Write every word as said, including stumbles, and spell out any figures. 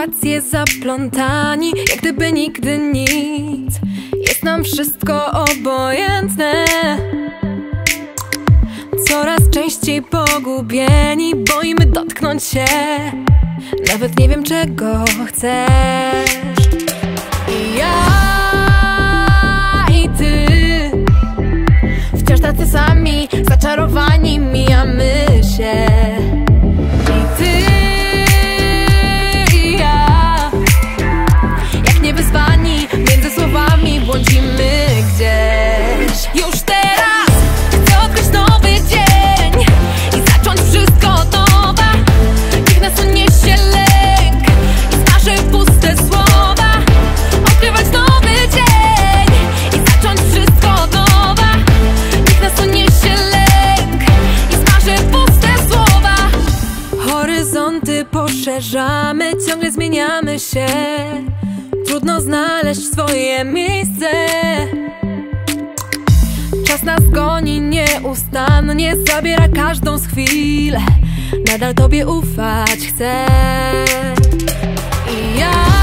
sytuacje zaplątani, jak gdyby nigdy nic. Jest nam wszystko obojętne. Coraz częściej pogubieni, boimy dotknąć się. Nawet nie wiem, czego chcesz. I ja, i ty, wciąż tacy sami, zaczarowani, mijamy się. I ty, i ja, jak niewyzwani, między słowami błądzimy gdzieś. Już teraz chcę odkryć nowy dzień i zacząć wszystko od nowa. Niech nas uniesie lęk i zmarzy puste słowa. Odkrywać nowy dzień i zacząć wszystko od nowa. Niech nas uniesie lęk i zmarzy puste słowa. Horyzonty poszerzamy, ciągle zmieniamy się. Trudno znaleźć swoje miejsce. Czas nas goni nieustannie, zabiera każdą z chwil. Nadal tobie ufać chcę. I ja